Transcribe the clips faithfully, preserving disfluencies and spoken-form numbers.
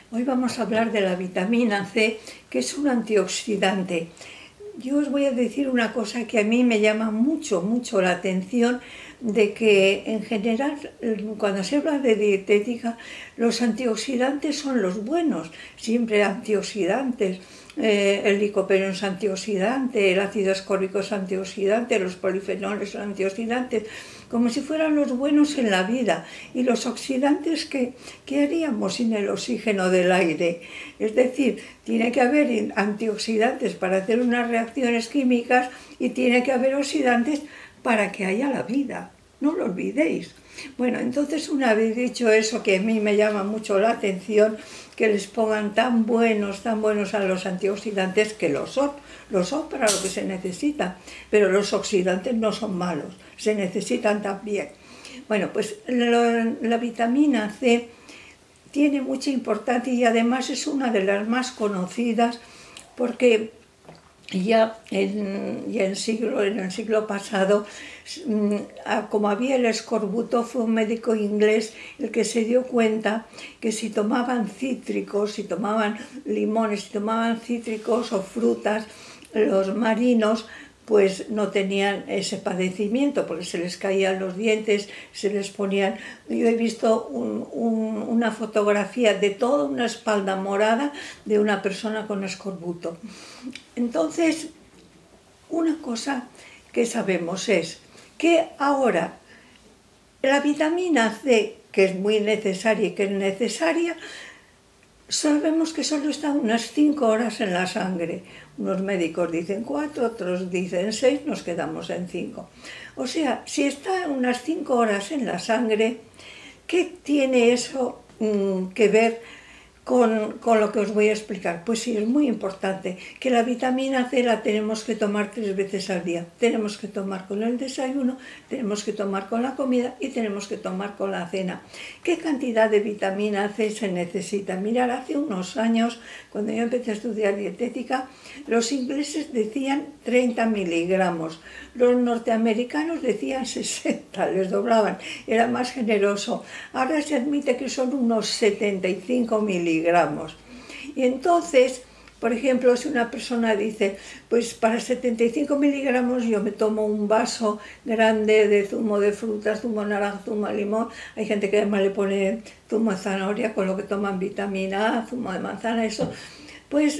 Hoy vamos a hablar de la vitamina C, que es un antioxidante. Yo os voy a decir una cosa que a mí me llama mucho, mucho la atención, de que en general, cuando se habla de dietética, los antioxidantes son los buenos, siempre antioxidantes. Eh, el licopeno es antioxidante, el ácido ascórbico es antioxidante, los polifenoles son antioxidantes, como si fueran los buenos en la vida. Y los oxidantes, ¿qué, qué haríamos sin el oxígeno del aire? Es decir, tiene que haber antioxidantes para hacer unas reacciones químicas y tiene que haber oxidantes para que haya la vida. No lo olvidéis. Bueno, entonces, una vez dicho eso, que a mí me llama mucho la atención, que les pongan tan buenos, tan buenos a los antioxidantes, que lo son, lo son para lo que se necesita, pero los oxidantes no son malos, se necesitan también. Bueno, pues la, la vitamina C tiene mucha importancia y además es una de las más conocidas, porque ya en, ya en, siglo, en el siglo pasado, como había el escorbuto, fue un médico inglés el que se dio cuenta que si tomaban cítricos, si tomaban limones, si tomaban cítricos o frutas, los marinos pues no tenían ese padecimiento, porque se les caían los dientes, se les ponían... Yo he visto un, un, una fotografía de toda una espalda morada de una persona con escorbuto. Entonces, una cosa que sabemos es que ahora la vitamina C, que es muy necesaria y que es necesaria, sabemos que solo está unas cinco horas en la sangre. Unos médicos dicen cuatro, otros dicen seis, nos quedamos en cinco. O sea, si está unas cinco horas en la sangre, ¿qué tiene eso mmm, que ver con, con lo que os voy a explicar? Pues sí, es muy importante que la vitamina C la tenemos que tomar tres veces al día. Tenemos que tomar con el desayuno, tenemos que tomar con la comida y tenemos que tomar con la cena. ¿Qué cantidad de vitamina C se necesita? Mirad, hace unos años, cuando yo empecé a estudiar dietética, los ingleses decían treinta miligramos, los norteamericanos decían sesenta, les doblaban, era más generoso. Ahora se admite que son unos setenta y cinco miligramos. Y entonces, por ejemplo, si una persona dice, pues para setenta y cinco miligramos yo me tomo un vaso grande de zumo de frutas, zumo de naranja, zumo de limón, hay gente que además le pone zumo de zanahoria, con lo que toman vitamina A, zumo de manzana, eso, pues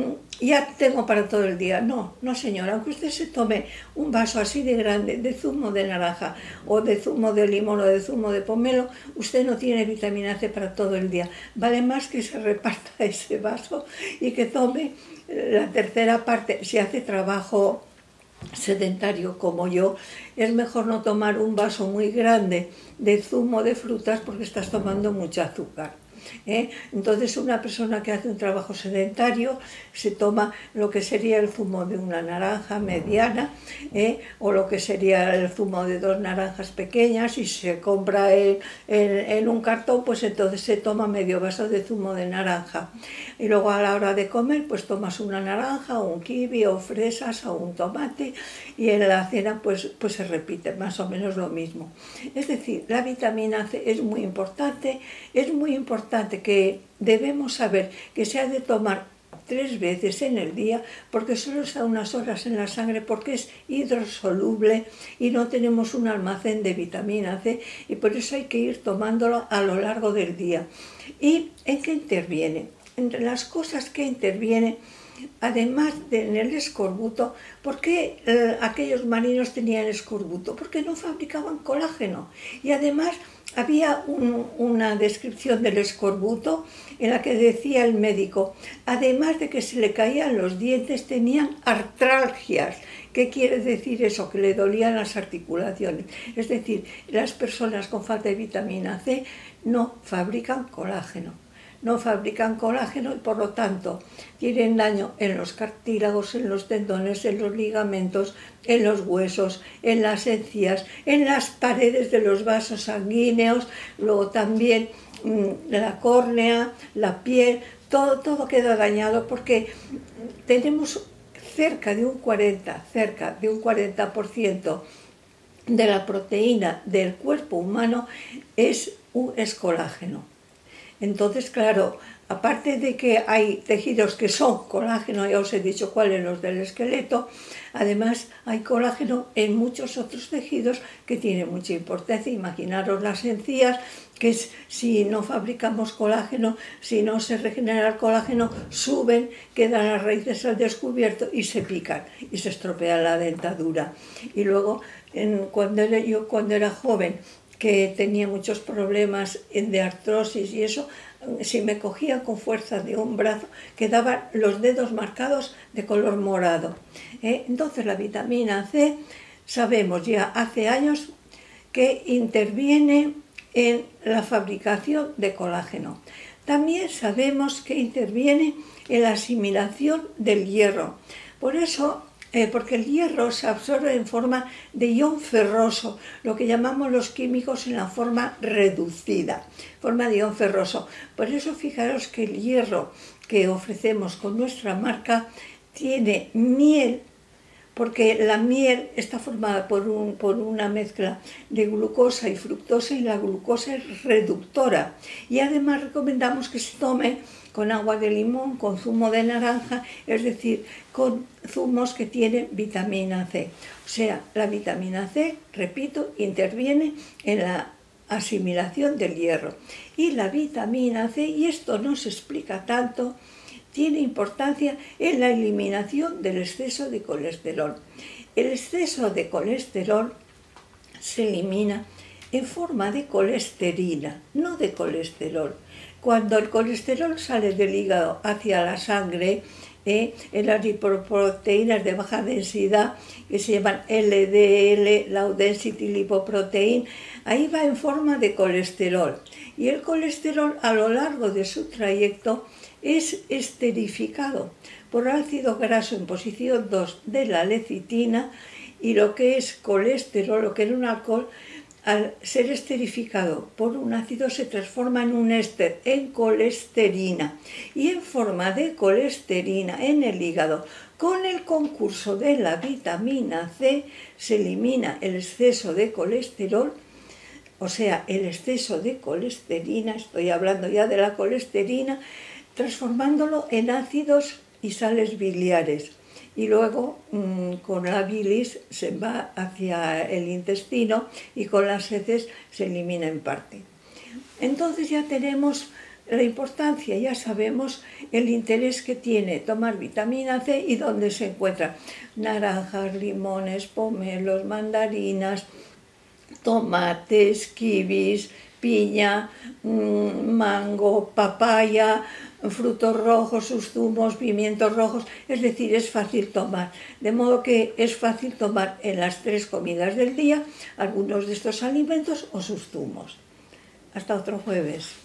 ya tengo para todo el día. No, no señora, aunque usted se tome un vaso así de grande de zumo de naranja o de zumo de limón o de zumo de pomelo, usted no tiene vitamina C para todo el día. Vale más que se reparta ese vaso y que tome la tercera parte. Si hace trabajo sedentario como yo, es mejor no tomar un vaso muy grande de zumo de frutas porque estás tomando mucho azúcar. ¿Eh? Entonces, una persona que hace un trabajo sedentario se toma lo que sería el zumo de una naranja mediana, ¿eh? o lo que sería el zumo de dos naranjas pequeñas, y se compra en, en, en un cartón, pues entonces se toma medio vaso de zumo de naranja. Y luego a la hora de comer, pues tomas una naranja, o un kiwi, o fresas, o un tomate, y en la cena pues, pues se repite más o menos lo mismo. Es decir, la vitamina C es muy importante, es muy importante que debemos saber que se ha de tomar tres veces en el día, porque solo está unas horas en la sangre, porque es hidrosoluble y no tenemos un almacén de vitamina C, y por eso hay que ir tomándolo a lo largo del día. ¿Y en qué interviene? Entre las cosas que interviene, además del escorbuto, ¿por qué eh, aquellos marinos tenían escorbuto? Porque no fabricaban colágeno. Y además había un, una descripción del escorbuto en la que decía el médico, además de que se le caían los dientes, tenían artralgias. ¿Qué quiere decir eso? Que le dolían las articulaciones. Es decir, las personas con falta de vitamina C no fabrican colágeno. No fabrican colágeno y por lo tanto tienen daño en los cartílagos, en los tendones, en los ligamentos, en los huesos, en las encías, en las paredes de los vasos sanguíneos, luego también mmm, la córnea, la piel, todo, todo queda dañado porque tenemos cerca de un cuarenta, cerca de un cuarenta por ciento de la proteína del cuerpo humano es, es colágeno. Entonces, claro, aparte de que hay tejidos que son colágeno, ya os he dicho cuáles, los del esqueleto, además hay colágeno en muchos otros tejidos que tienen mucha importancia. Imaginaros las encías, que es, si no fabricamos colágeno, si no se regenera el colágeno, suben, quedan las raíces al descubierto y se pican y se estropea la dentadura. Y luego, en, cuando era, yo cuando era joven, que tenía muchos problemas de artrosis y eso, si me cogía con fuerza de un brazo, quedaban los dedos marcados de color morado. ¿Eh? Entonces la vitamina C, sabemos ya hace años que interviene en la fabricación de colágeno. También sabemos que interviene en la asimilación del hierro. Por eso, eh, porque el hierro se absorbe en forma de ion ferroso, lo que llamamos los químicos en la forma reducida, forma de ion ferroso. Por eso fijaros que el hierro que ofrecemos con nuestra marca tiene miel, porque la miel está formada por, un, por una mezcla de glucosa y fructosa, y la glucosa es reductora. Y además recomendamos que se tome con agua de limón, con zumo de naranja, es decir, con zumos que tienen vitamina C. O sea, la vitamina C, repito, interviene en la asimilación del hierro. Y la vitamina C, y esto no se explica tanto, tiene importancia en la eliminación del exceso de colesterol. El exceso de colesterol se elimina en forma de colesterina, no de colesterol. Cuando el colesterol sale del hígado hacia la sangre, eh, en las lipoproteínas de baja densidad, que se llaman L D L, Low Density Lipoprotein, ahí va en forma de colesterol. Y el colesterol, a lo largo de su trayecto, es esterificado por ácido graso en posición dos de la lecitina, y lo que es colesterol, lo que era un alcohol, al ser esterificado por un ácido se transforma en un éster, en colesterina, y en forma de colesterina en el hígado. Con el concurso de la vitamina C se elimina el exceso de colesterol, o sea, el exceso de colesterina, estoy hablando ya de la colesterina, transformándolo en ácidos y sales biliares. Y luego mmm, con la bilis se va hacia el intestino y con las heces se elimina en parte. Entonces ya tenemos la importancia, ya sabemos el interés que tiene tomar vitamina C y dónde se encuentra. Naranjas, limones, pomelos, mandarinas, tomates, kiwis, piña, mango, papaya, frutos rojos, sus zumos, pimientos rojos, es decir, es fácil tomar. De modo que es fácil tomar en las tres comidas del día algunos de estos alimentos o sus zumos. Hasta otro jueves.